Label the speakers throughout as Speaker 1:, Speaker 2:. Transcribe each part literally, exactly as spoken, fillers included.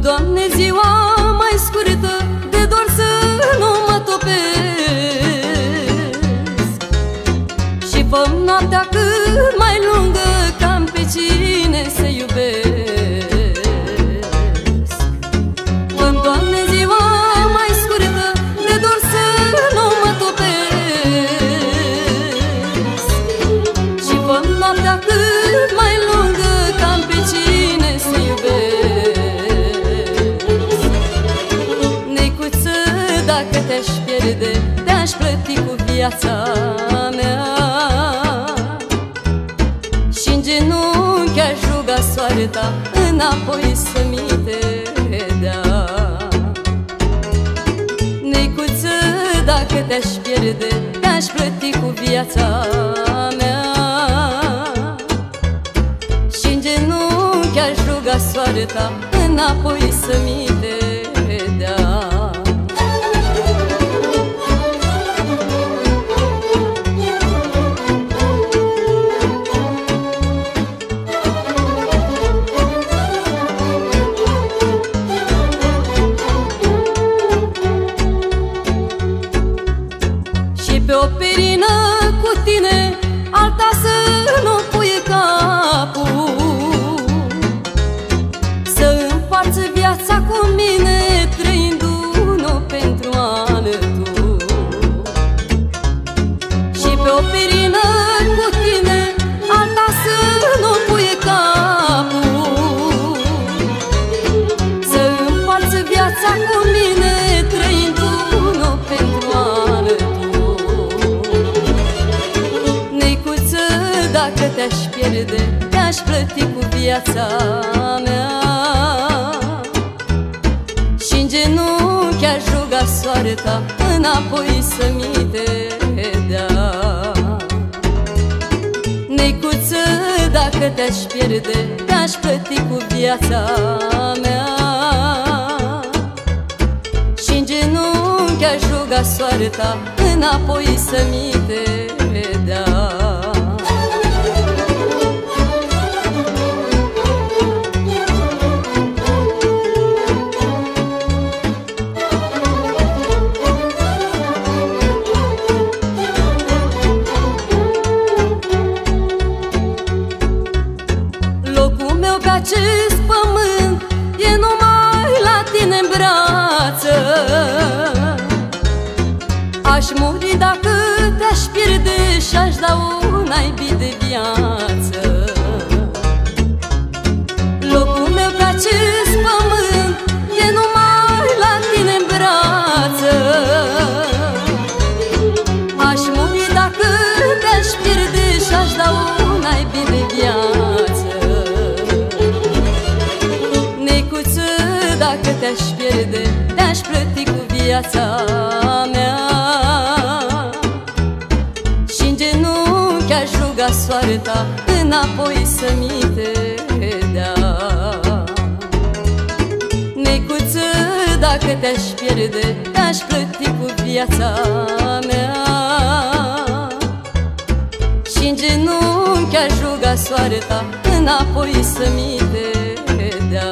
Speaker 1: Doamne, ziua mai scurtă, de dor să nu mă topesc, și fă noaptea cât mai lungă, că-am pe cine să iubesc. Fă, Doamne, ziua mai scurtă, de dor să nu mă topesc, și fă noaptea cât mai lungă, că-am pe cine să iubesc. Dacă te-aș pierde, te-aș plăti cu viața mea, și-n genunchi aș ruga soarta înapoi să mi te dea. Necuță, dacă te-aș pierde, te-aș plăti cu viața mea, și-n genunchi aș ruga soarta înapoi să mi te dea. Pe o perină cu tine, alta să nu pui capul, să împarți viața cu mine, trăind unul pentru altul. Și pe o perină cu tine, alta să nu pui capul, să împarți viața cu mine, trăind unul pentru altul. Dacă te-aș pierde, te-aș plăti cu viața mea, și-n genunchi aș ruga soarta înapoi să mi te dea. Necuță, dacă te-aș pierde, te-aș plăti cu viața mea, și-n genunchi aș ruga soarta înapoi să mi te dea. Pe acest pământ e numai la tine-n brață. Aș muri dacă te-aș pierde, și-aș da un naibii de viață. Locul meu pe acest pământ e numai la tine-n brață. Aș muri dacă te-aș pierde, și-aș da un naibii de viață. Dacă te-aș pierde, te-aș plăti cu viața mea, și-n genunchi aș ruga soarta înapoi să mi te dea. Necuță, dacă te-aș pierde, te-aș plăti cu viața mea, și-n genunchi aș ruga soarta înapoi să mi te dea.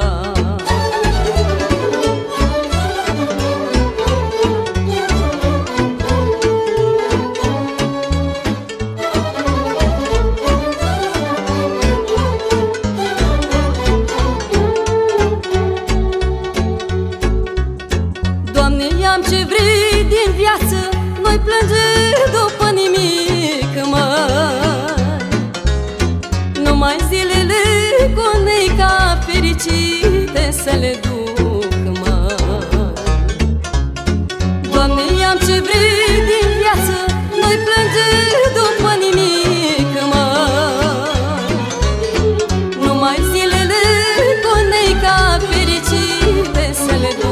Speaker 1: Doamne, ia-mi ce vrei din viață, noi plânge după nimic, măi. Numai zilele cu neica fericite să le duc, măi. Doamne, ia-mi ce vrei din viață, noi plânge după nimic, măi. Numai zilele cu neica fericite să le duc.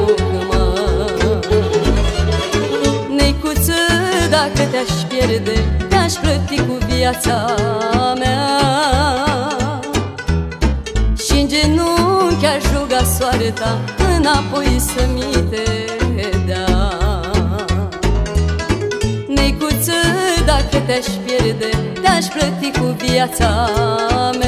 Speaker 1: Dacă te-aș pierde, te-aș plăti cu viața mea, și-n genunchi aș ruga soarta înapoi să mi te dea. Necuță, dacă te-aș pierde, te-aș plăti cu viața mea,